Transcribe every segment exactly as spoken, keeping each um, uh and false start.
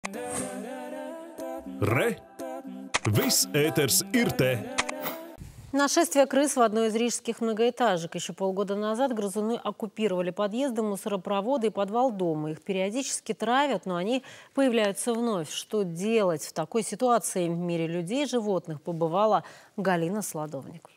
Re! Viss ēters ir te! Нашествие крыс в одной из рижских многоэтажек. Еще полгода назад грызуны оккупировали подъезды, мусоропроводы и подвал дома. Их периодически травят, но они появляются вновь. Что делать в такой ситуации? В мире людей и животных побывала Галина Солодовник.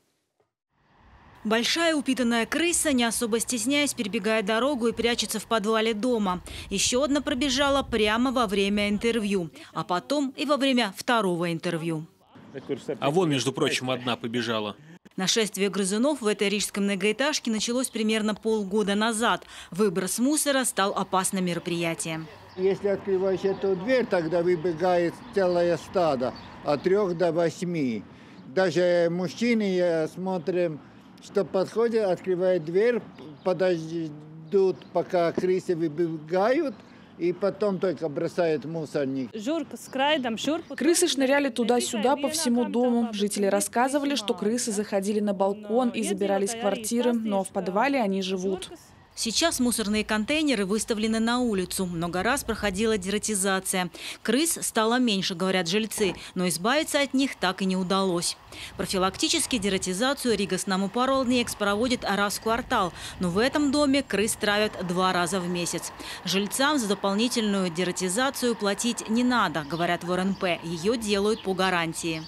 Большая упитанная крыса, не особо стесняясь, перебегает дорогу и прячется в подвале дома. Еще одна пробежала прямо во время интервью, а потом и во время второго интервью. А вон, между прочим, одна побежала. Нашествие грызунов в этой рижской многоэтажке началось примерно полгода назад. Выброс мусора стал опасным мероприятием. Если открываешь эту дверь, тогда выбегает целое стадо от трех до восьми. Даже мужчины, смотрим, что подходят, открывают дверь, подождут, пока крысы выбегают, и потом только бросают мусорник. Крысы шныряли туда-сюда по всему дому. Жители рассказывали, что крысы заходили на балкон и забирались в квартиры, но в подвале они живут. Сейчас мусорные контейнеры выставлены на улицу. Много раз проходила дератизация. Крыс стало меньше, говорят жильцы, но избавиться от них так и не удалось. Профилактически дератизацию Ригас Намупаролниекс проводит раз в квартал, но в этом доме крыс травят два раза в месяц. Жильцам за дополнительную дератизацию платить не надо, говорят в эр эн пэ. Ее делают по гарантии.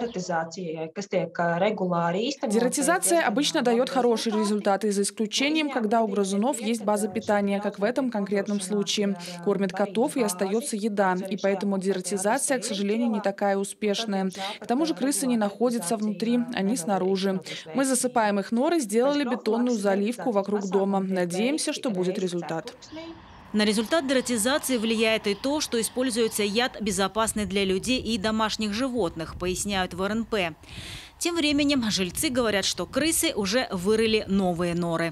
Дератизация обычно дает хорошие результаты, за исключением, когда у грызунов есть база питания, как в этом конкретном случае. Кормят котов и остается еда, и поэтому дератизация, к сожалению, не такая успешная. К тому же крысы не находятся внутри, они снаружи. Мы засыпаем их норы, сделали бетонную заливку вокруг дома. Надеемся, что будет результат. На результат дератизации влияет и то, что используется яд, безопасный для людей и домашних животных, поясняют в эр эн пэ. Тем временем жильцы говорят, что крысы уже вырыли новые норы.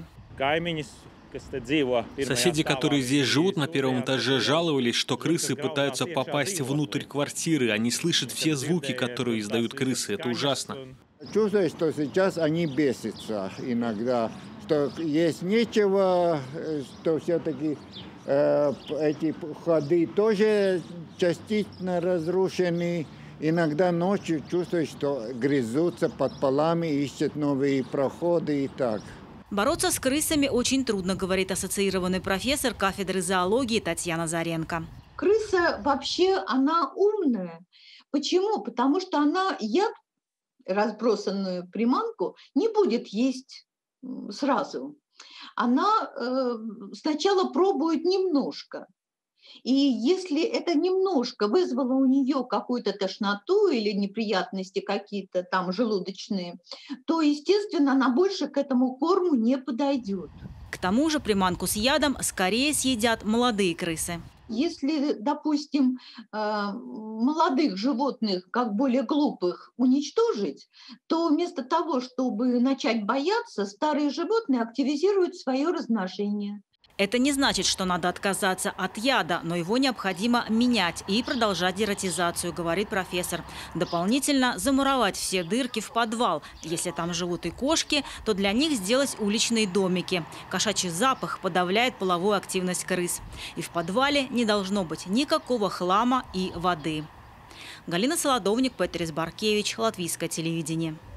Соседи, которые здесь живут на первом этаже, жаловались, что крысы пытаются попасть внутрь квартиры. Они слышат все звуки, которые издают крысы. Это ужасно. Чувствую, что сейчас они бесятся иногда, что есть нечего, что все-таки э, эти ходы тоже частично разрушены. Иногда ночью чувствую, что грызутся под полами, ищут новые проходы и так. Бороться с крысами очень трудно, говорит ассоциированный профессор кафедры зоологии Татьяна Заренко. Крыса вообще, она умная. Почему? Потому что она яд, разбросанную приманку, не будет есть сразу. Она э, сначала пробует немножко. И если это немножко вызвало у нее какую-то тошноту или неприятности какие-то там желудочные, то, естественно, она больше к этому корму не подойдет. К тому же приманку с ядом скорее съедят молодые крысы. Если, допустим, молодых животных, как более глупых, уничтожить, то вместо того, чтобы начать бояться, старые животные активизируют свое размножение. Это не значит, что надо отказаться от яда, но его необходимо менять и продолжать дератизацию, говорит профессор. Дополнительно замуровать все дырки в подвал. Если там живут и кошки, то для них сделать уличные домики. Кошачий запах подавляет половую активность крыс. И в подвале не должно быть никакого хлама и воды. Галина Солодовник, Петрис Баркевич, Латвийское телевидение.